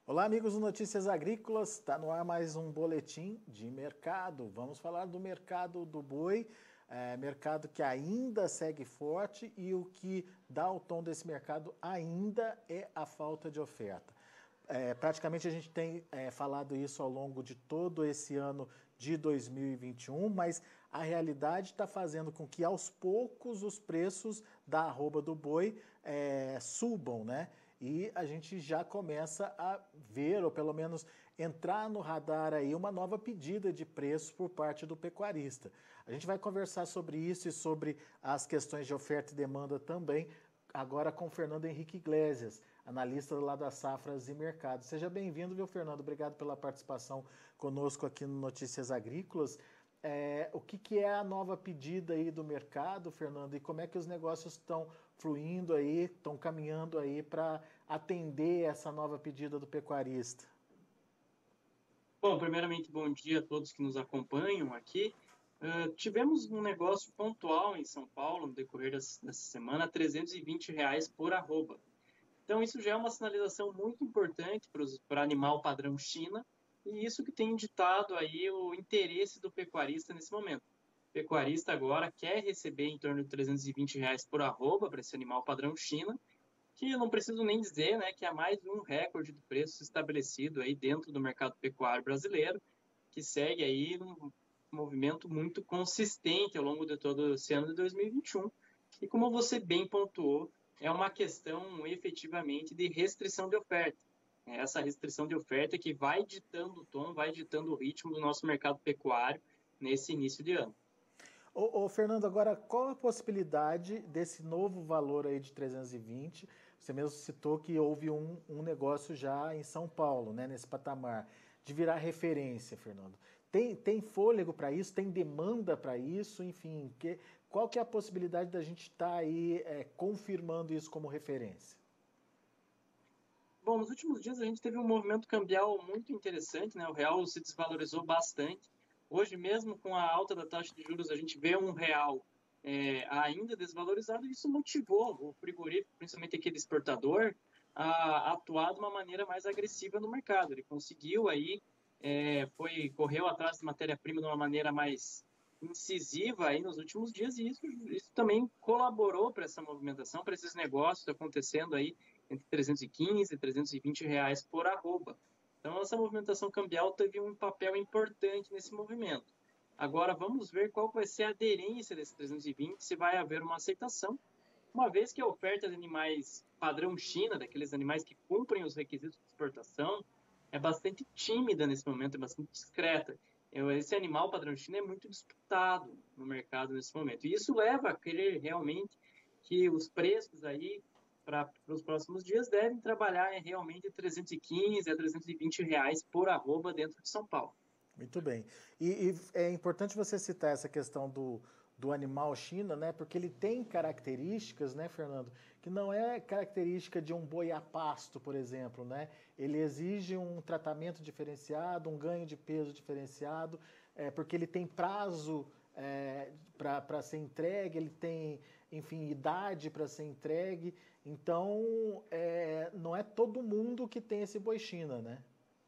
Olá, amigos do Notícias Agrícolas. Está no ar mais um boletim de mercado. Vamos falar do mercado do boi, mercado que ainda segue forte e o que dá o tom desse mercado ainda é a falta de oferta. Praticamente a gente tem falado isso ao longo de todo esse ano de 2021, mas a realidade está fazendo com que aos poucos os preços da arroba do boi subam, né? E a gente já começa a ver, ou pelo menos entrar no radar aí, uma nova pedida de preço por parte do pecuarista. A gente vai conversar sobre isso e sobre as questões de oferta e demanda também, agora com o Fernando Henrique Iglesias, analista lá das Safras e Mercados. Seja bem-vindo, viu, Fernando? Obrigado pela participação conosco aqui no Notícias Agrícolas. O que é a nova pedida aí do mercado, Fernando, e como é que os negócios estão fluindo aí, estão caminhando aí para atender essa nova pedida do pecuarista? Bom, primeiramente, bom dia a todos que nos acompanham aqui. Tivemos um negócio pontual em São Paulo no decorrer dessa semana, R$ 320 por arroba. Então, isso já é uma sinalização muito importante para animal padrão China, e isso que tem ditado aí o interesse do pecuarista nesse momento. O pecuarista agora quer receber em torno de R$ 320 por arroba para esse animal padrão China, que eu não preciso nem dizer, né, que há mais um recorde de preços estabelecido aí dentro do mercado pecuário brasileiro, que segue aí um movimento muito consistente ao longo de todo esse ano de 2021. E como você bem pontuou, é uma questão efetivamente de restrição de oferta. É essa restrição de oferta que vai ditando o tom, vai ditando o ritmo do nosso mercado pecuário nesse início de ano. Fernando, agora qual a possibilidade desse novo valor aí de 320? Você mesmo citou que houve um negócio já em São Paulo, né, nesse patamar, de virar referência, Fernando. Tem fôlego para isso? Tem demanda para isso? Enfim, qual que é a possibilidade da gente estar aí confirmando isso como referência? Bom, nos últimos dias a gente teve um movimento cambial muito interessante, né? O real se desvalorizou bastante. Hoje, mesmo com a alta da taxa de juros, a gente vê um real ainda desvalorizado e isso motivou o frigorífico, principalmente aquele exportador, a atuar de uma maneira mais agressiva no mercado. Ele conseguiu aí, correu atrás de matéria-prima de uma maneira mais incisiva aí nos últimos dias e isso também colaborou para essa movimentação, para esses negócios acontecendo aí entre 315 e R$ 320 por arroba. Então, essa movimentação cambial teve um papel importante nesse movimento. Agora, vamos ver qual vai ser a aderência desse 320, se vai haver uma aceitação, uma vez que a oferta de animais padrão China, daqueles animais que cumprem os requisitos de exportação, é bastante tímida nesse momento, é bastante discreta. Esse animal padrão China é muito disputado no mercado nesse momento. E isso leva a crer realmente que os preços aí para os próximos dias devem trabalhar realmente 315 a R$ 320 por arroba dentro de São Paulo. Muito bem. E é importante você citar essa questão do animal China, né? Porque ele tem características, né, Fernando, que não é característica de um boi a pasto, por exemplo, né? Ele exige um tratamento diferenciado, um ganho de peso diferenciado, porque ele tem prazo para ser entregue, ele tem, enfim, idade para ser entregue. Então, não é todo mundo que tem esse boi China, né?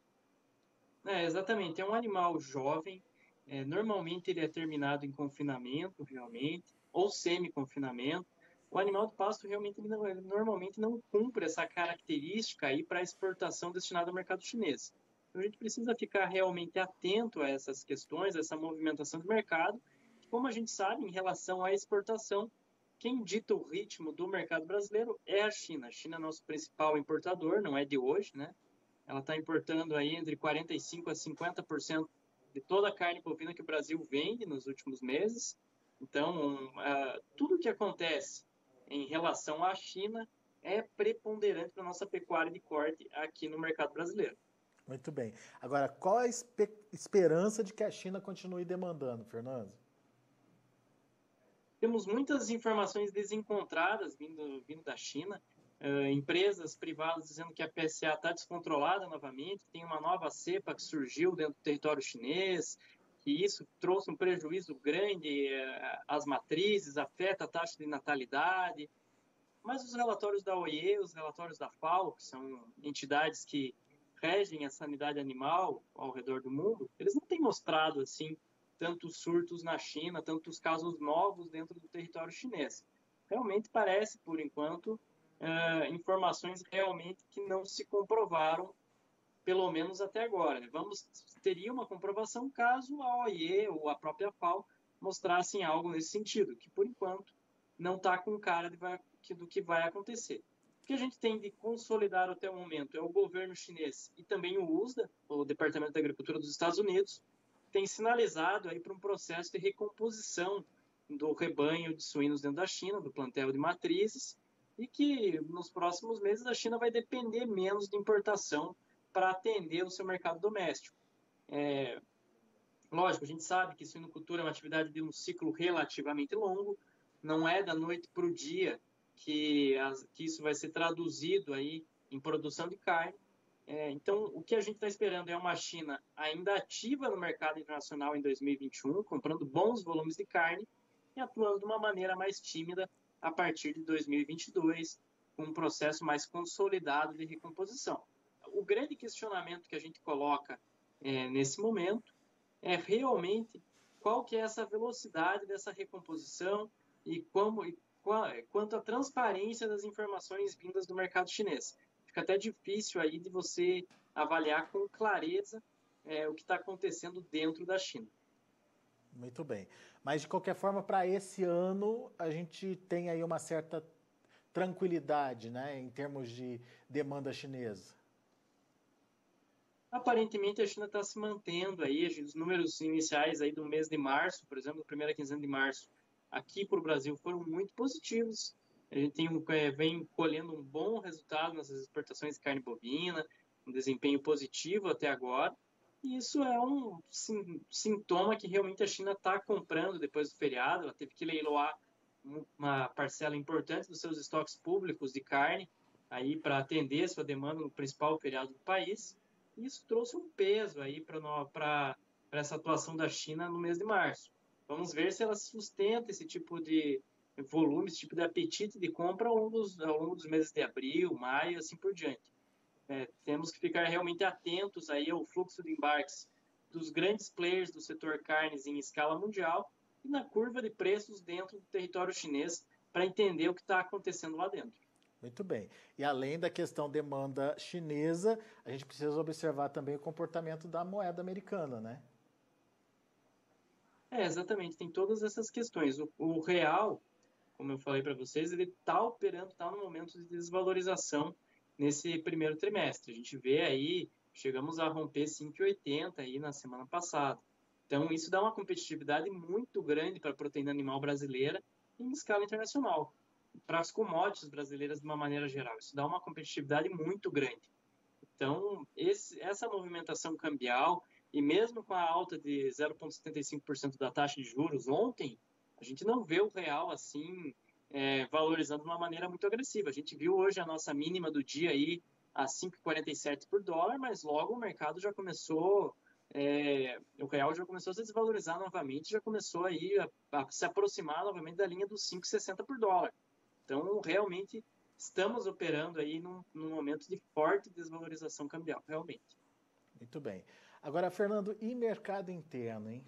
Exatamente. É um animal jovem. Normalmente ele é terminado em confinamento, realmente, ou semi-confinamento. O animal de pasto realmente ele normalmente não cumpre essa característica aí para exportação destinada ao mercado chinês. Então a gente precisa ficar realmente atento a essas questões, a essa movimentação de mercado. Como a gente sabe, em relação à exportação, quem dita o ritmo do mercado brasileiro é a China. A China é nosso principal importador, não é de hoje, né? Ela está importando aí entre 45% a 50% de toda a carne bovina que o Brasil vende nos últimos meses. Então, tudo que acontece em relação à China é preponderante para a nossa pecuária de corte aqui no mercado brasileiro. Muito bem. Agora, qual a esperança de que a China continue demandando, Fernando? Temos muitas informações desencontradas vindo da China, empresas privadas dizendo que a PSA está descontrolada novamente, tem uma nova cepa que surgiu dentro do território chinês, que isso trouxe um prejuízo grande às matrizes, afeta a taxa de natalidade. Mas os relatórios da OIE, os relatórios da FAO, que são entidades que regem a sanidade animal ao redor do mundo, eles não têm mostrado assim tantos surtos na China, tantos casos novos dentro do território chinês. Realmente parece, por enquanto, informações realmente que não se comprovaram, pelo menos até agora. Teria uma comprovação caso a OIE ou a própria FAO mostrassem algo nesse sentido, que por enquanto não está com cara do que vai acontecer. O que a gente tem de consolidar até o momento é o governo chinês e também o USDA, o Departamento da Agricultura dos Estados Unidos, tem sinalizado aí para um processo de recomposição do rebanho de suínos dentro da China, do plantel de matrizes, e que nos próximos meses a China vai depender menos de importação para atender o seu mercado doméstico. Lógico, a gente sabe que suinocultura é uma atividade de um ciclo relativamente longo, não é da noite para o dia que isso vai ser traduzido aí em produção de carne. Então, o que a gente está esperando é uma China ainda ativa no mercado internacional em 2021, comprando bons volumes de carne e atuando de uma maneira mais tímida a partir de 2022, com um processo mais consolidado de recomposição. O grande questionamento que a gente coloca nesse momento é realmente qual que é essa velocidade dessa recomposição e quanto à transparência das informações vindas do mercado chinês. Fica até difícil aí de você avaliar com clareza o que está acontecendo dentro da China. Muito bem. Mas, de qualquer forma, para esse ano, a gente tem aí uma certa tranquilidade, né, em termos de demanda chinesa. Aparentemente, a China está se mantendo aí, os números iniciais aí do mês de março, por exemplo, primeira quinzena de março, aqui para o Brasil foram muito positivos. A gente vem colhendo um bom resultado nas exportações de carne bovina, um desempenho positivo até agora. E isso é um sintoma que realmente a China está comprando depois do feriado. Ela teve que leiloar uma parcela importante dos seus estoques públicos de carne aí para atender sua demanda no principal feriado do país. E isso trouxe um peso aí para essa atuação da China no mês de março. Vamos ver se ela sustenta esse tipo de volume, esse tipo de apetite de compra ao longo dos meses de abril, maio, assim por diante. Temos que ficar realmente atentos aí ao fluxo de embarques dos grandes players do setor carnes em escala mundial e na curva de preços dentro do território chinês para entender o que está acontecendo lá dentro. Muito bem. E além da questão demanda chinesa, a gente precisa observar também o comportamento da moeda americana, né? Exatamente. Tem todas essas questões. O real, como eu falei para vocês, ele está operando, está no momento de desvalorização nesse primeiro trimestre. A gente vê aí, chegamos a romper 5,80 aí na semana passada. Então, isso dá uma competitividade muito grande para a proteína animal brasileira em escala internacional. Para as commodities brasileiras de uma maneira geral. Isso dá uma competitividade muito grande. Então, essa movimentação cambial, e mesmo com a alta de 0,75% da taxa de juros ontem, a gente não vê o real assim valorizando de uma maneira muito agressiva. A gente viu hoje a nossa mínima do dia aí a 5,47 por dólar, mas logo o mercado já começou, o real já começou a se desvalorizar novamente, já começou aí a se aproximar novamente da linha dos 5,60 por dólar. Então, realmente, estamos operando aí num momento de forte desvalorização cambial, realmente. Muito bem. Agora, Fernando, e mercado interno, hein?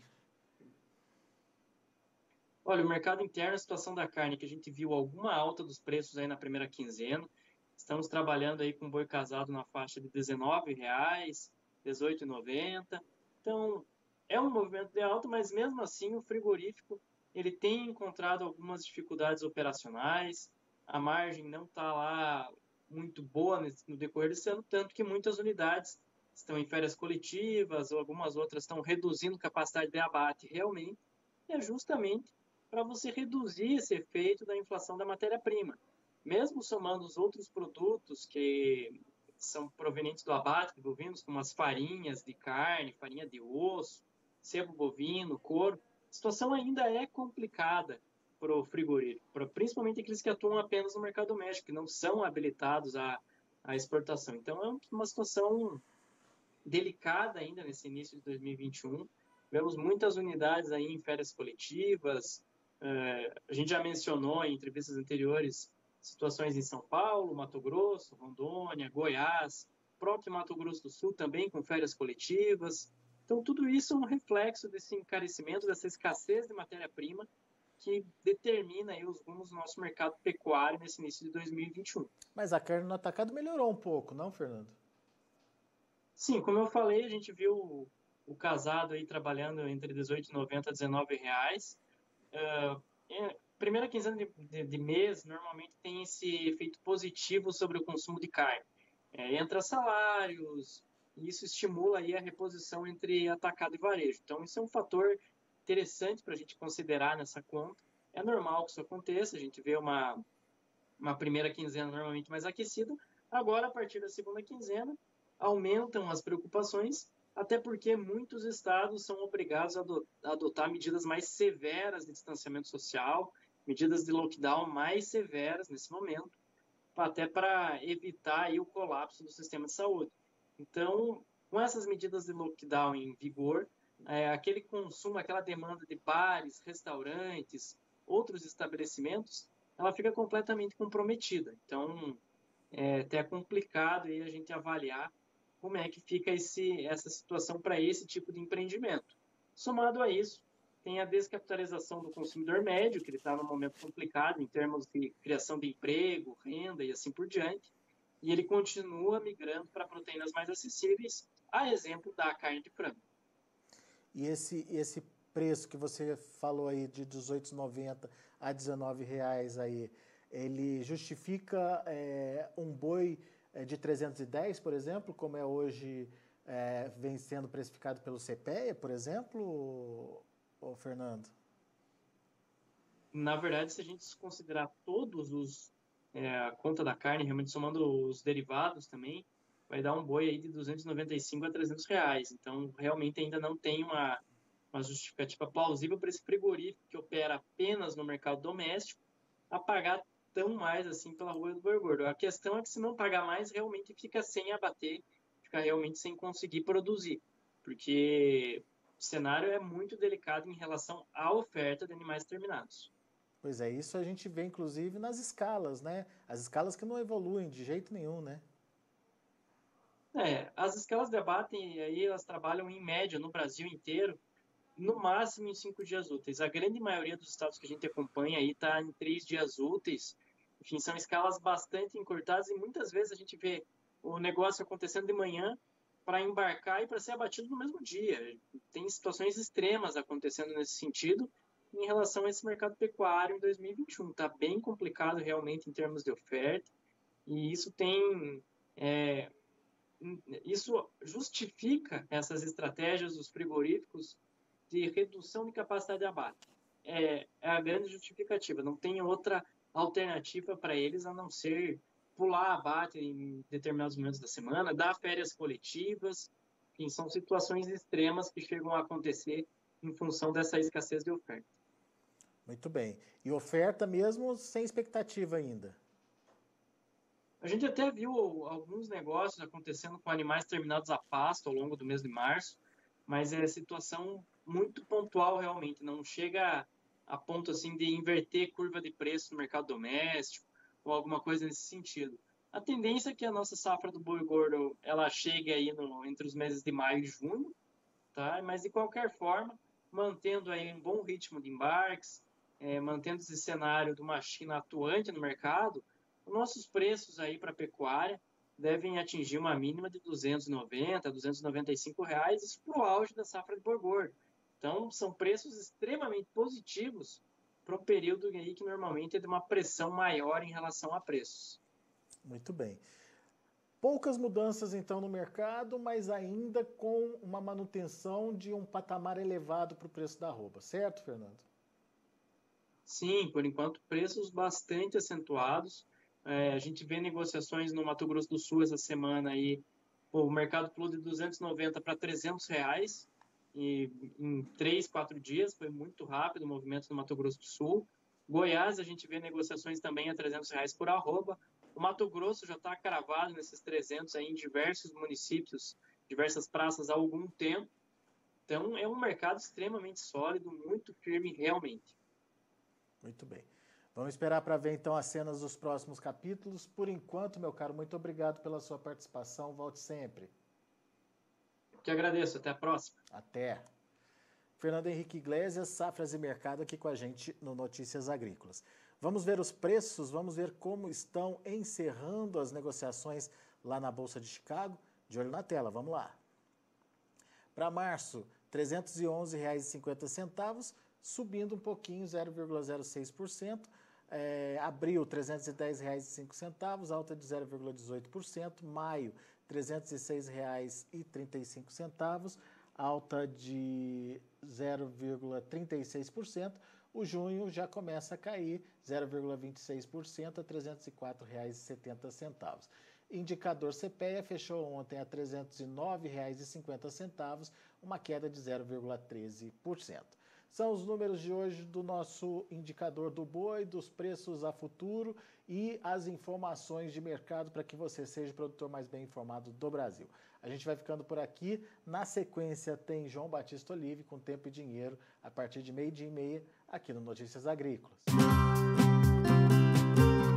Olha, o mercado interno, a situação da carne, que a gente viu alguma alta dos preços aí na primeira quinzena. Estamos trabalhando aí com boi casado na faixa de R$19, R$18,90. Então, é um movimento de alta, mas mesmo assim o frigorífico ele tem encontrado algumas dificuldades operacionais. A margem não está lá muito boa no decorrer desse ano, tanto que muitas unidades estão em férias coletivas ou algumas outras estão reduzindo capacidade de abate realmente. E é justamente para você reduzir esse efeito da inflação da matéria-prima. Mesmo somando os outros produtos que são provenientes do abate de bovinos, como as farinhas de carne, farinha de osso, sebo bovino, couro, a situação ainda é complicada para o frigorífico, principalmente aqueles que atuam apenas no mercado doméstico, que não são habilitados à exportação. Então, é uma situação delicada ainda nesse início de 2021. Vemos muitas unidades aí em férias coletivas. A gente já mencionou em entrevistas anteriores situações em São Paulo, Mato Grosso, Rondônia, Goiás, próprio Mato Grosso do Sul também, com férias coletivas. Então, tudo isso é um reflexo desse encarecimento, dessa escassez de matéria-prima que determina aí os rumos do nosso mercado pecuário nesse início de 2021. Mas a carne no atacado melhorou um pouco, não, Fernando? Sim, como eu falei, a gente viu o casado aí trabalhando entre R$18,90 a R$19. Primeira quinzena de mês normalmente tem esse efeito positivo sobre o consumo de carne. Entra salários, e isso estimula aí a reposição entre atacado e varejo. Então, isso é um fator interessante para a gente considerar nessa conta. É normal que isso aconteça, a gente vê uma primeira quinzena normalmente mais aquecida. Agora, a partir da segunda quinzena, aumentam as preocupações, até porque muitos estados são obrigados a adotar medidas mais severas de distanciamento social, medidas de lockdown mais severas nesse momento, até para evitar aí o colapso do sistema de saúde. Então, com essas medidas de lockdown em vigor, aquele consumo, aquela demanda de bares, restaurantes, outros estabelecimentos, ela fica completamente comprometida. Então, é até complicado aí a gente avaliar como é que fica essa situação para esse tipo de empreendimento. Somado a isso, tem a descapitalização do consumidor médio, que ele está num momento complicado em termos de criação de emprego, renda e assim por diante, e ele continua migrando para proteínas mais acessíveis, a exemplo da carne de frango. E esse preço que você falou aí de R$18,90 a R$19 aí, ele justifica um boi de 310, por exemplo, como é hoje, vem sendo precificado pelo CPEA, por exemplo, ô Fernando? Na verdade, se a gente considerar a conta da carne, realmente somando os derivados também, vai dar um boi aí de 295 a R$300. Então, realmente ainda não tem uma justificativa plausível para esse frigorífico que opera apenas no mercado doméstico a pagar tão mais assim pela rua do boi gordo. A questão é que se não pagar mais, realmente fica sem abater, fica realmente sem conseguir produzir, porque o cenário é muito delicado em relação à oferta de animais terminados. Pois é, isso a gente vê inclusive nas escalas, né? As escalas que não evoluem de jeito nenhum, né? As escalas de abate, aí elas trabalham em média no Brasil inteiro, no máximo em 5 dias úteis. A grande maioria dos estados que a gente acompanha aí está em 3 dias úteis. Enfim, são escalas bastante encurtadas e muitas vezes a gente vê o negócio acontecendo de manhã para embarcar e para ser abatido no mesmo dia. Tem situações extremas acontecendo nesse sentido em relação a esse mercado pecuário em 2021. Está bem complicado realmente em termos de oferta e é, isso justifica essas estratégias dos frigoríficos de redução de capacidade de abate. É a grande justificativa. Não tem outra alternativa para eles a não ser pular abate em determinados momentos da semana, dar férias coletivas. Enfim, são situações extremas que chegam a acontecer em função dessa escassez de oferta. Muito bem. E oferta mesmo sem expectativa ainda? A gente até viu alguns negócios acontecendo com animais terminados a pasto ao longo do mês de março, mas é situação muito pontual realmente, não chega a ponto assim de inverter curva de preço no mercado doméstico ou alguma coisa nesse sentido. A tendência é que a nossa safra do boi gordo ela chegue aí entre os meses de maio e junho, tá? Mas de qualquer forma, mantendo aí um bom ritmo de embarques, mantendo esse cenário de uma China atuante no mercado, os nossos preços aí para a pecuária devem atingir uma mínima de R$290 a R$295, isso para o auge da safra de boi gordo. Então, são preços extremamente positivos para um período aí que normalmente é de uma pressão maior em relação a preços. Muito bem. Poucas mudanças então no mercado, mas ainda com uma manutenção de um patamar elevado para o preço da arroba, certo, Fernando? Sim, por enquanto, preços bastante acentuados. A gente vê negociações no Mato Grosso do Sul essa semana aí, o mercado pulou de 290 para R$300 e em 3, 4 dias, foi muito rápido o movimento no Mato Grosso do Sul. Goiás, a gente vê negociações também a R$300 por arroba. O Mato Grosso já está cravado nesses 300 aí em diversos municípios, diversas praças há algum tempo. Então, é um mercado extremamente sólido, muito firme realmente. Muito bem. Vamos esperar para ver então as cenas dos próximos capítulos. Por enquanto, meu caro, muito obrigado pela sua participação. Volte sempre. Que agradeço. Até a próxima. Até. Fernando Henrique Iglesias, Safras e Mercado, aqui com a gente no Notícias Agrícolas. Vamos ver os preços, vamos ver como estão encerrando as negociações lá na Bolsa de Chicago. De olho na tela, vamos lá. Para março, R$ 311,50, subindo um pouquinho, 0,06%. Abril, R$ 310,05, alta de 0,18%. Maio, R$ 306,35, alta de 0,36%. O junho já começa a cair 0,26% a R$ 304,70. Indicador CPEA fechou ontem a R$ 309,50, uma queda de 0,13%. São os números de hoje do nosso indicador do boi, dos preços a futuro e as informações de mercado para que você seja o produtor mais bem informado do Brasil. A gente vai ficando por aqui. Na sequência tem João Batista Olive com Tempo e Dinheiro a partir de 12:30 aqui no Notícias Agrícolas.